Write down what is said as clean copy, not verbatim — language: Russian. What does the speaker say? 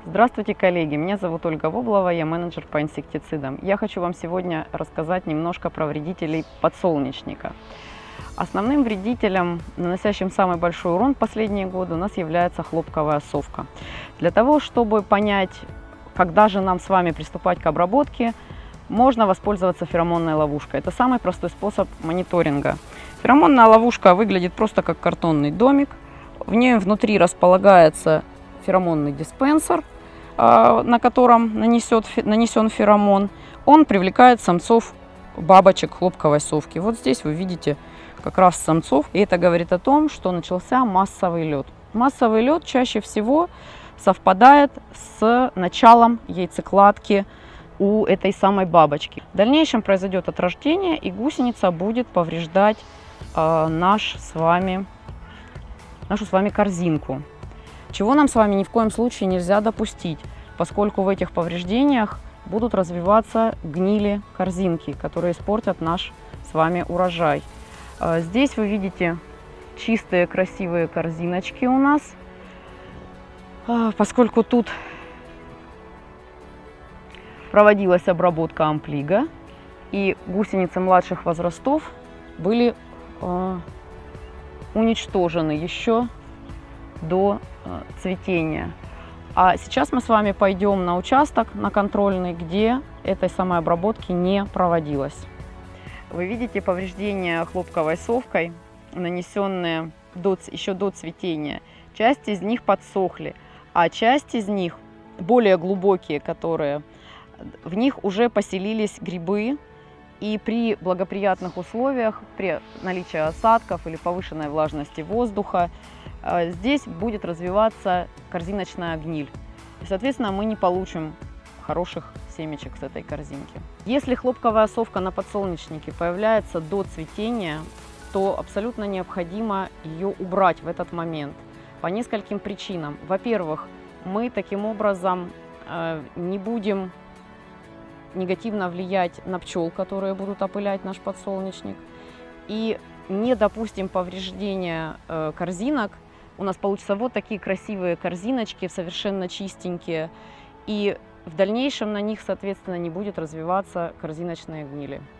Здравствуйте, коллеги! Меня зовут Ольга Воблова, я менеджер по инсектицидам. Я хочу вам сегодня рассказать немножко про вредителей подсолнечника. Основным вредителем, наносящим самый большой урон в последние годы, у нас является хлопковая совка. Для того, чтобы понять, когда же нам с вами приступать к обработке, можно воспользоваться феромонной ловушкой. Это самый простой способ мониторинга. Феромонная ловушка выглядит просто как картонный домик. В ней внутри располагается феромонный диспенсер, на котором нанесен феромон. Он привлекает самцов бабочек хлопковой совки. Вот здесь вы видите как раз самцов. И это говорит о том, что начался массовый лет. Массовый лет чаще всего совпадает с началом яйцекладки у этой самой бабочки. В дальнейшем произойдет отрождение, и гусеница будет повреждать нашу с вами корзинку. Чего нам с вами ни в коем случае нельзя допустить, поскольку в этих повреждениях будут развиваться гнили корзинки, которые испортят наш с вами урожай. Здесь вы видите чистые красивые корзиночки у нас, поскольку тут проводилась обработка амплиго, и гусеницы младших возрастов были уничтожены еще до цветения. А сейчас мы с вами пойдем на участок, на контрольный, где этой самой обработки не проводилось. Вы видите повреждения хлопковой совкой, нанесенные еще до цветения. Часть из них подсохли, а часть из них, более глубокие, в них уже поселились грибы. И при благоприятных условиях, при наличии осадков или повышенной влажности воздуха, здесь будет развиваться корзиночная гниль. И, соответственно, мы не получим хороших семечек с этой корзинки. Если хлопковая совка на подсолнечнике появляется до цветения, то абсолютно необходимо ее убрать в этот момент по нескольким причинам. Во-первых, мы таким образом не будем негативно влиять на пчел, которые будут опылять наш подсолнечник, и не допустим повреждения корзинок. У нас получатся вот такие красивые корзиночки, совершенно чистенькие, и в дальнейшем на них, соответственно, не будет развиваться корзиночные гнили.